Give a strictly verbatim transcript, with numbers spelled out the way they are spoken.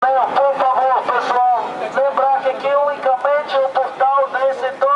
Por favor, pessoal, lembrar que aqui unicamente o portal nesse